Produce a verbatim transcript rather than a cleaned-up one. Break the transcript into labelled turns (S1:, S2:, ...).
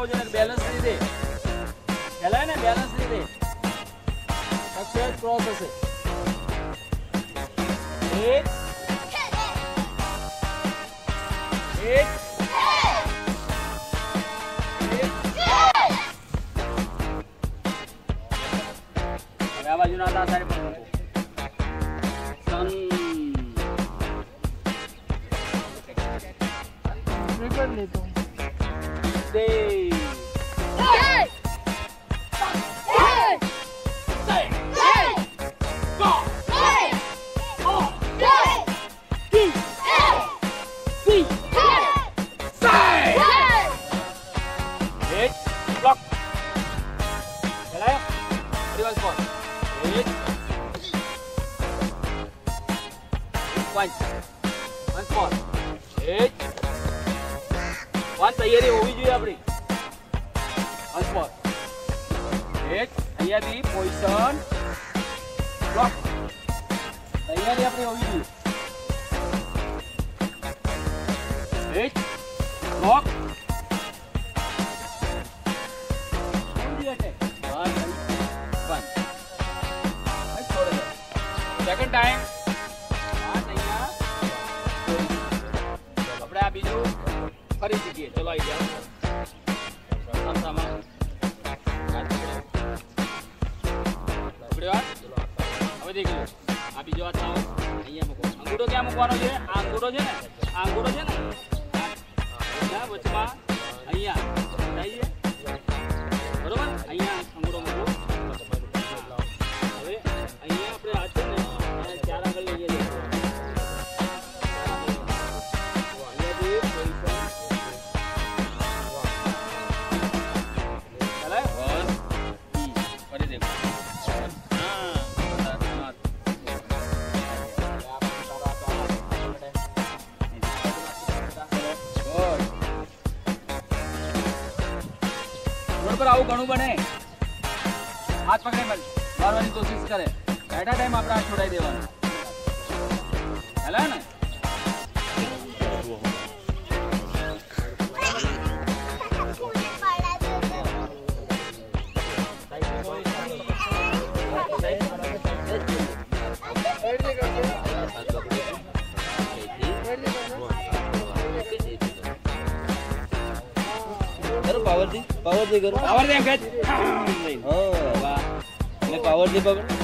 S1: આવું જોઈએ બેલેન્સ નહીં દે હેલાય ને બેલેન્સ નહીં દે સક્સેસ ક્રોસ હશે એક એક હવે આ બાજુના હતા સારી પણ સન
S2: रिकॉर्ड लेता हूँ
S1: दे तैयारी होवी જોઈએ આપણી અસ્પોર એક અહીંયાથી પોઝિશન બ્લોક તૈયારી આપણી હોવી જોઈએ એક બ્લોક સેકન્ડ ટાઈમ આપણે આ બીજું ફરી શીખીએ ચલો આવી જાઓ સામસામાં હવે દેખી લો આ બીજો હાથ આવો અહીંયા મૂકો અંગૂઠો ક્યાં મૂકવાનો છે આ અંગૂઠો છે ને આ અંગૂઠો છે ને અહીંયા વચમાં અહીંયા બતાવીએ બરોબર અહીંયા અંગૂઠો મૂકો હવે અહીંયા આપણે હાથ છે ને ચાર આગળ લઈ જઈએ पर आવું ઘણું બને હાથ પકડે મત મારવાની કોશિશ કરે એટા ટાઈમ આપણે હાથ છોડાઈ દેવાનો હેલા ને पावर दी पावर दे करो पावर दे एम के हां वाह ले पावर दे पावर